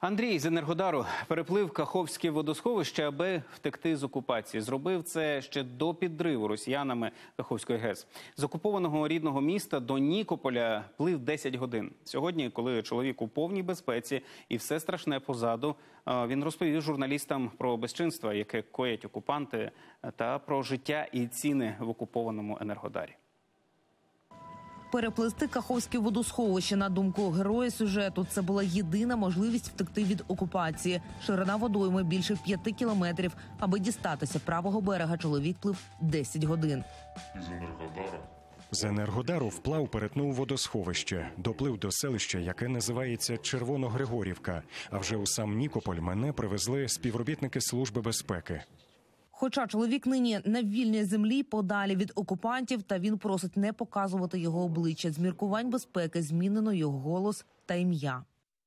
Андрій з Енергодару переплив Каховське водосховище, аби втекти з окупації. Зробив це ще до підриву росіянами Каховської ГЕС. З окупованого рідного міста до Нікополя плив 10 годин. Сьогодні, коли чоловік у повній безпеці і все страшне позаду, він розповів журналістам про безчинства, яке коять окупанти, та про життя і ціни в окупованому Енергодарі. Переплисти Каховське водосховище, на думку героя сюжету, це була єдина можливість втекти від окупації. Ширина водойми більше 5 кілометрів. Аби дістатися правого берега, чоловік плив 10 годин. З Енергодару вплав перетнув водосховище, доплив до селища, яке називається Червоногригорівка. А вже у сам Нікополь мене привезли співробітники Служби безпеки. Хоча чоловік нині на вільній землі, подалі від окупантів, та він просить не показувати його обличчя. З міркувань безпеки змінено його голос та ім'я.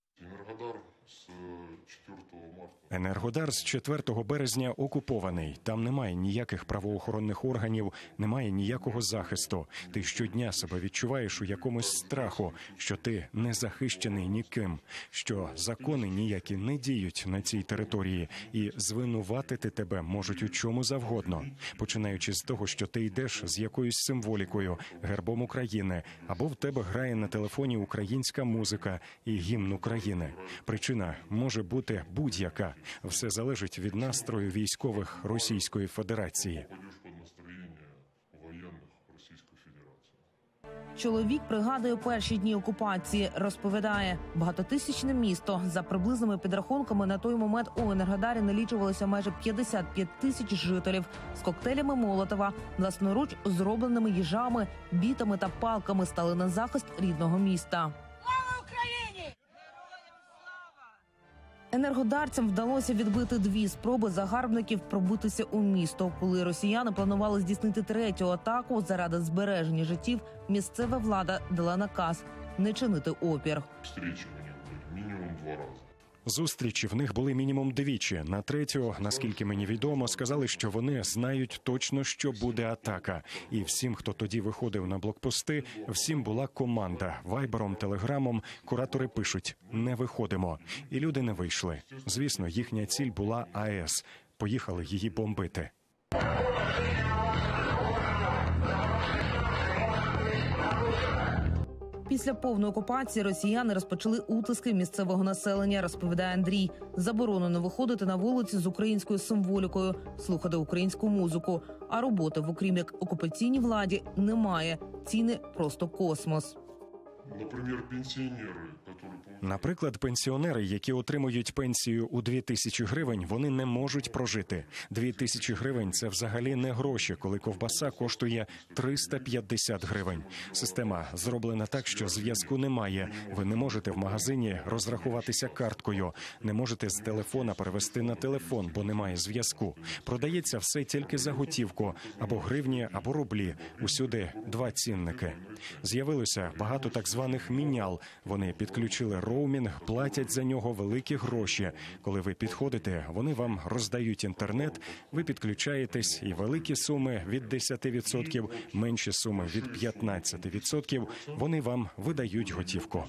Енергодар з 4 березня окупований. Там немає ніяких правоохоронних органів, немає ніякого захисту. Ти щодня себе відчуваєш у якомусь страху, що ти не захищений ніким, що закони ніякі не діють на цій території і звинуватити тебе можуть у чому завгодно. Починаючи з того, що ти йдеш з якоюсь символікою, гербом України, або в тебе грає на телефоні українська музика і гімн України. Причина може бути будь-яка. Все залежить від настрою військових Російської Федерації. Чоловік пригадує перші дні окупації. Розповідає, багатотисячне місто. За приблизними підрахунками, на той момент у Енергодарі налічувалося майже 55 тисяч жителів. З коктейлями Молотова, власноруч зробленими їжами, бітами та палками стали на захист рідного міста. Енергодарцям вдалося відбити 2 спроби загарбників пробитися у місто. Коли росіяни планували здійснити 3-ю атаку заради збереження життів, місцева влада дала наказ не чинити опір. Мінімум 2 рази. Зустрічі в них були мінімум 2. На 3-ю, наскільки мені відомо, сказали, що вони знають точно, що буде атака. І всім, хто тоді виходив на блокпости, всім була команда. Вайбером, телеграмом куратори пишуть «не виходимо». І люди не вийшли. Звісно, їхня ціль була АЕС. Поїхали її бомбити. Після повної окупації росіяни розпочали утиски місцевого населення, розповідає Андрій. Заборонено виходити на вулиці з українською символікою, слухати українську музику. А роботи в окрім як окупаційній владі немає. Ціни просто космос. Наприклад, пенсіонери, які отримують пенсію у 2000 гривень, вони не можуть прожити. 2000 гривень – це взагалі не гроші, коли ковбаса коштує 350 гривень. Система зроблена так, що зв'язку немає. Ви не можете в магазині розрахуватися карткою, не можете з телефона перевести на телефон, бо немає зв'язку. Продається все тільки за готівку, або гривні, або рублі. Усюди 2 цінники. З'явилося багато так званих мінял. Вони підключили роумінг, платять за нього великі гроші. Коли ви підходите, вони вам роздають інтернет, ви підключаєтесь, і великі суми від 10%, менші суми від 15%, вони вам видають готівку.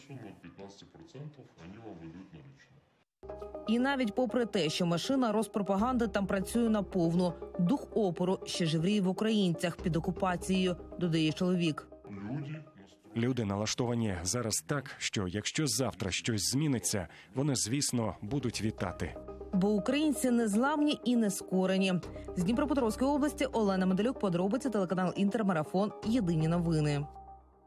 І навіть попри те, що машина розпропаганди там працює наповну, дух опору ще живріє в українцях під окупацією, додає чоловік. Люди налаштовані зараз так, що якщо завтра щось зміниться, вони, звісно, будуть вітати. Бо українці незламні і нескорені. З Дніпропетровської області Олена Медалюк, подробиці, телеканал «Інтермарафон», єдині новини.